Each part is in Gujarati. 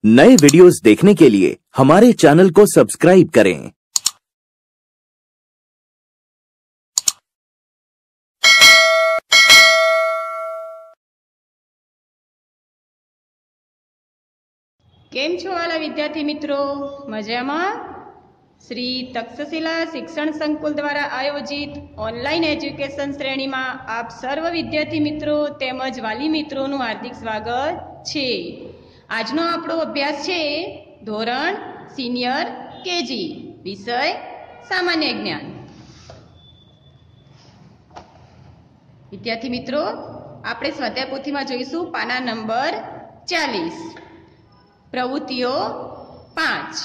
नए वीडियोस देखने के लिए हमारे चैनल को सब्सक्राइब करें। केम छो वाला विद्यार्थी मित्रों, मजामा? श्री तक्षशिला शिक्षण संकुल द्वारा आयोजित ऑनलाइन एज्युकेशन श्रेणी में आप सर्व विद्यार्थी मित्रों तेमज वाली मित्रों नु हार्दिक स्वागत छे। आजनो आपणो अभ्यास छे धोरण सीनियर केजी, विषय सामान्य ज्ञान। विद्यार्थी मित्रों, आपणे स्वाध्याय पोथी में जोईशुं पाना नंबर 40, प्रवृत्तिओ 5।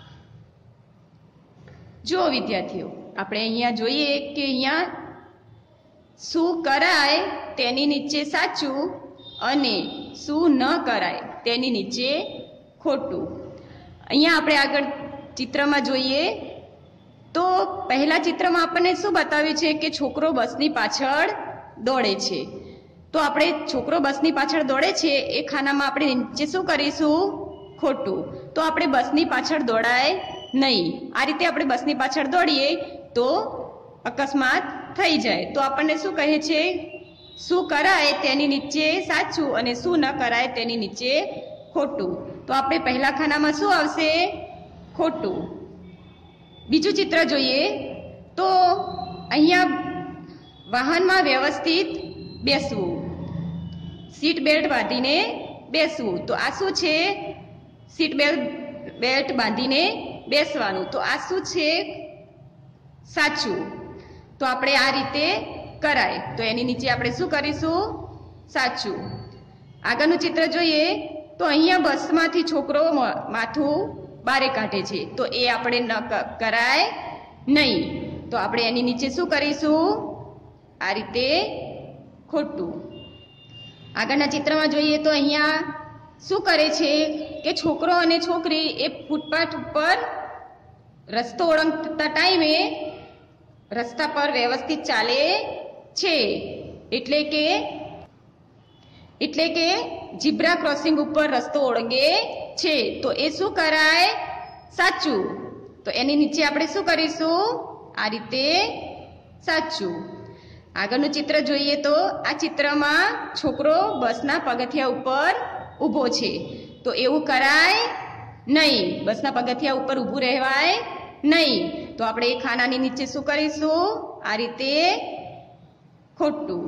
जो विद्यार्थीओ આપણે અહીંયા જોઈએ કે અહીંયા શું કરાય તેની નીચે સાચું અને શું ન કરાય તેની નીચે ખોટું। અહીંયા આપણે આગળ ચિત્રમાં જોઈએ તો પહેલા ચિત્રમાં આપણને શું બતાવ્યું છે કે છોકરો બસની પાછળ દોડે છે। તો આપણે છોકરો બસની પાછળ દોડે છે એ ખાનામાં આપણે નીચે શું કરીશું? ખોટું। તો આપણે બસની પાછળ દોડાય नहीं। आ रीते आपणे बसनी पाछळ दौड़ीए तो अकस्मात थई जाए। तो आपणे शुं कहे छे? शुं कराय तेनी नीचे साचुं अने शुं न कराय तेनी नीचे खोटुं। तो आपणे पहला खानामां शुं आवशे? खोटुं। बीजुं चित्र जोईए तो अहींया वाहनमां व्यवस्थित बेसवुं, सीट बेल्ट बांधीने बेसवुं। तो आ शुं छे? सीट बेल्ट बांधीने बेसवानुं। तो आ शुं छे? साचुं। तो आपणे आ रीते कराय तो एनी नीचे आपणे शुं करीशुं? साचुं। आगळनुं चित्र जोईए तो अहींया बसमांथी छोकरो माथुं बारे काढे छे तो ए आपणे न कराय नहीं। तो आपणे एनी नीचे शुं करीशुं? आ रीते खोटुं। आगळना चित्रमां जोईए तो अहींया શું કરે છે કે છોકરો અને છોકરી એ ફૂટપાથ ઉપર રસ્તો ઓળંગતા ટાઈમે રસ્તા પર વ્યવસ્થિત ચાલે છે, એટલે કે ઝીબ્રા ક્રોસિંગ ઉપર રસ્તો ઓળંગે છે। તો એ શું કરાય? સાચું। તો એની નીચે આપણે શું કરીશું? આ રીતે સાચું। આગળનું ચિત્ર જોઈએ તો આ ચિત્રમાં છોકરો બસના પગથિયા ઉપર ઊભો છે તો એવું કરાય નહીં। બસના પગથિયા ઉપર ઊભું રહેવાય નહીં। તો આપણે એ ખાનાની નીચે શું કરીશું? આ રીતે ખોટું।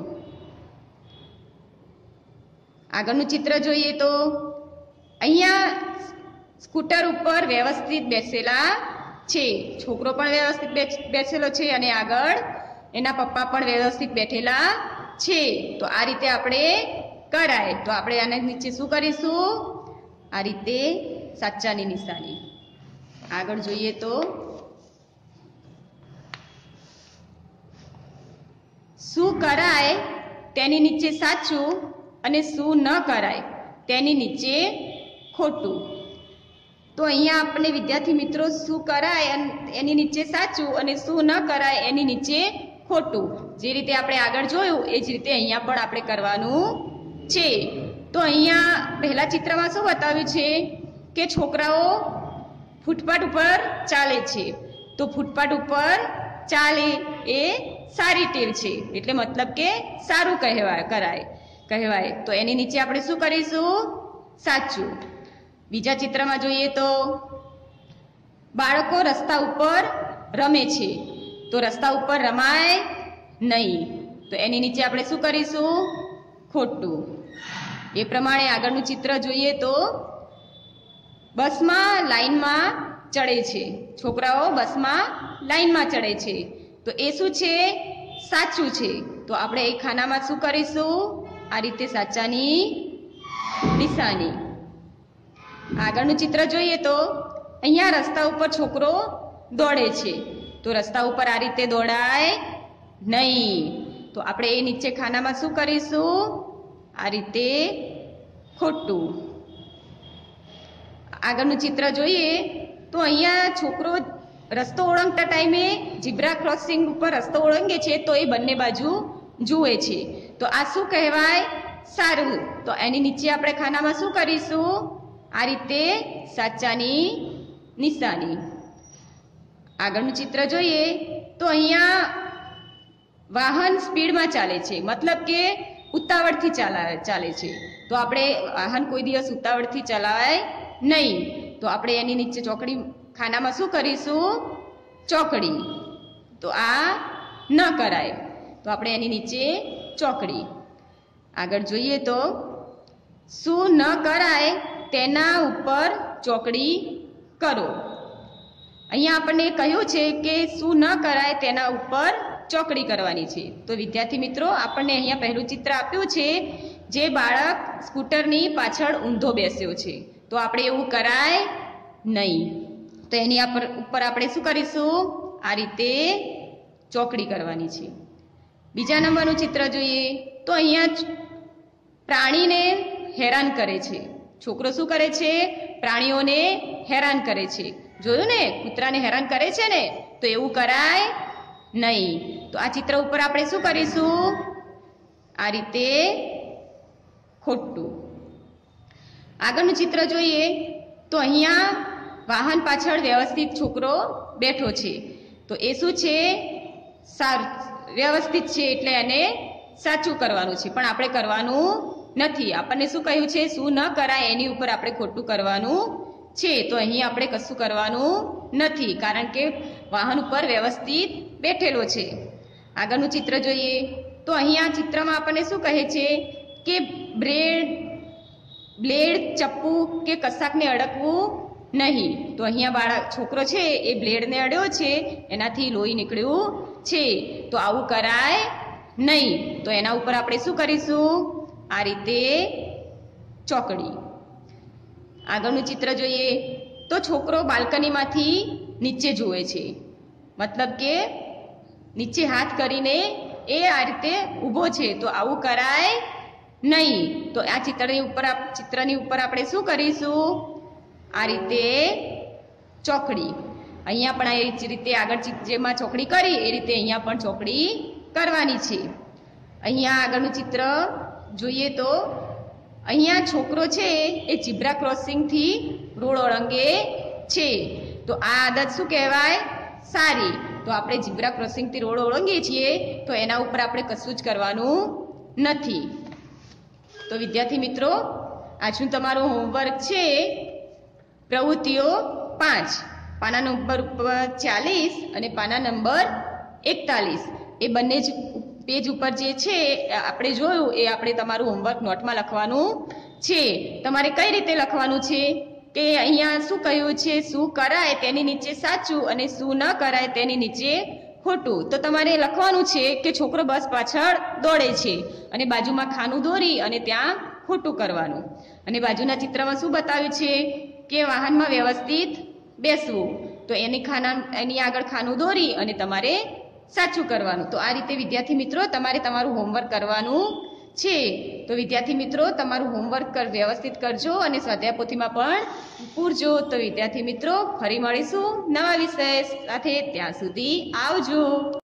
આગળનું ચિત્ર જોઈએ તો અહીંયા સ્કૂટર ઉપર વ્યવસ્થિત બેસેલા છે, છોકરો પણ વ્યવસ્થિત બેસેલો છે અને આગળ એના પપ્પા પણ વ્યવસ્થિત બેઠેલા છે। તો આ રીતે આપણે कराय। तो आपणे आने नीचे शुं करीशुं? आ रीते साचानी निशानी। आगळ जोईए तो शुं कराय तेनी नीचे साचुं अने शुं न कराय तेनी नीचे खोटुं। तो अहींया आपणे विद्यार्थी मित्रों शुं कराय एनी नीचे साचुं अने शुं न कराय एनी नीचे खोटुं जे रीते आपणे आगळ जोयुं ए ज रीते अहींया पण आपणे करवानुं छे। तो अहींया पहला चित्रमा शुं बताव्युं छे के छोकराओ फूटपाथ उपर चाले छे। तो फूटपाथ उपर चाले ए सारी टेव छे, एटले मतलब के सारू कहेवाय। तो एनी नीचे आपणे शुं करीशुं? साचुं। बीजा चित्रमा जोईए तो बाळको रस्ता उपर रमे छे तो रस्ता उपर रमाय नहीं। तो एनी नीचे आपणे शुं करीशुं? खोटुं। ए प्रमाणे आगळनुं चित्र जोईए तो बसमां लाइनमां चढ़े छे, छोकराओ बसमां लाइनमां चढ़े छे तो ए शुं छे? साचुं छे। तो आपणे ए खानामां शुं करीशुं? आ रीते साचानी निशानी। आगळनुं चित्र जोईए तो अहींया रस्ता उपर छोकरो दौड़े छे तो रस्ता उपर आ रीते दौड़ाय नहीं। तो आपणे ए नीचे खानामां शुं करीशुं? आ रीते खोटुं। आगळनुं चित्र जोईए तो अहींया छोकरो रस्तो ओळंगता टाइमे झीब्रा क्रोसिंग उपर रस्तो ओळंगे छे तो ए बंने बाजू जुए छे। तो आ शुं कहेवाय? सारुं। तो एनी नीचे आपणे खानामां शुं करीशुं? આ રીતે સાચાની નિશાની. આગળનું ચિત્ર જોઈએ તો અહીંયા વાહન સ્પીડમાં ચાલે છે, મતલબ કે ઉતાવળથી ચાલે છે. તો આપણે વાહન કોઈ દિવસ ઉતાવળથી ચલાવાય નહીં. તો આપણે એની નીચે ચોકડી ખાનામાં શું કરીશું? ચોકડી. તો આ ન કરાય, તો આપણે એની નીચે ચોકડી. આગળ જોઈએ તો શું ન કરાય તેના ઉપર ચોકડી કરો. અહીંયા આપણને કહ્યું છે કે શું ન કરાય તેના ઉપર ચોકડી કરવાની છે. તો વિદ્યાર્થી મિત્રો, આપણને અહીંયા પહેલું ચિત્ર આપ્યું છે, જે બાળક સ્કૂટરની પાછળ ઊંધો બેસ્યો છે. તો આપણે એવું કરાય નહીં. તો એની ઉપર આપણે શું કરીશું? આ રીતે ચોકડી કરવાની છે. બીજા નંબરનું ચિત્ર જોઈએ તો અહીંયા પ્રાણીને હેરાન કરે છે. છોકરો શું કરે છે? પ્રાણીઓને હેરાન કરે છે. જોયું ને, કૂતરાને હેરાન કરે છે ને, તો એવું કરાય નહીં. તો આ ચિત્ર ઉપર આપણે શું કરીશું? આ રીતે ખોટું. આગળનું ચિત્ર જોઈએ તો અહીંયા વાહન પાછળ વ્યવસ્થિત છોકરો બેઠો છે. તો એ શું છે? વ્યવસ્થિત છે, એટલે એને સાચું કરવાનું છે, પણ આપણે કરવાનું નથી. આપણને શું કહ્યું છે? શું ન કરાય એની ઉપર આપણે ખોટું કરવાનું છે. તો અહીં આપણે કશું કરવાનું નથી, કારણ કે વાહન ઉપર વ્યવસ્થિત બેઠેલો છે. આગળનું ચિત્ર જોઈએ તો અહીંયા ચિત્રમાં આપણને શું કહે છે કે બ્લેડ, ચપ્પુ કે કશાકને અડકવું નહીં. તો અહીંયા છોકરો છે એ બ્લેડને અડ્યો છે, એનાથી લોહી નીકળ્યું છે. તો આવું કરાય નહીં. તો એના ઉપર આપણે શું કરીશું? આ રીતે ચોકડી. આગળનું ચિત્ર જોઈએ તો છોકરો બાલ્કનીમાંથી નીચે જુએ છે, મતલબ કે નીચે હાથ કરીને એ આ રીતે ઊભો છે. તો આવું કરાય નહીં. તો આ ચિત્રની ઉપર આપણે શું કરીશું? આ રીતે ચોકડી. અહીંયા પણ એ જ રીતે આગળ જેમાં ચોકડી કરી એ રીતે અહીંયા પણ ચોકડી કરવાની છે. અહીંયા આગળનું ચિત્ર જોઈએ તો અહીંયા છોકરો છે એ ઝીબ્રા ક્રોસિંગથી રોડ ઓળંગે છે. તો આ આદત શું કહેવાય? સારી. તો આપણે ઝીબ્રા ક્રોસિંગથી રોડ ઓળંગીએ છીએ તો એના ઉપર આપણે કશું જ કરવાનું નથી. તો વિદ્યાર્થી મિત્રો, આજનું તમારું હોમવર્ક છે પ્રવૃત્તિઓ 5, પાના નંબર 40 અને પાના નંબર 41. એ બંને જ પેજ ઉપર જે છે આપણે જોયું એ આપણે તમારું હોમવર્ક નોટમાં લખવાનું છે. તમારે કઈ રીતે લખવાનું છે કે અહીંયા શું કહ્યું છે? શું કરાય તેની નીચે સાચું અને શું ન કરાય તેની નીચે ખોટું. તો તમારે લખવાનું છે કે છોકરો બસ પાછળ દોડે છે અને બાજુમાં ખાનું દોરી અને ત્યાં ખોટું કરવાનું. અને બાજુના ચિત્રમાં શું બતાવ્યું છે કે વાહનમાં વ્યવસ્થિત બેસવું. તો એની આગળ ખાનું દોરી અને તમારે સાચું કરવાનું. તો આ રીતે વિદ્યાર્થી મિત્રો તમારે તમારું હોમવર્ક કરવાનું છે. તો વિદ્યાર્થી મિત્રો, તમારું હોમવર્ક વ્યવસ્થિત કરજો અને સ્વાધ્યાય પોથીમાં પણ પૂરજો. તો વિદ્યાર્થી મિત્રો, ફરી મળીશું નવા વિષય સાથે. ત્યાં સુધી આવજો.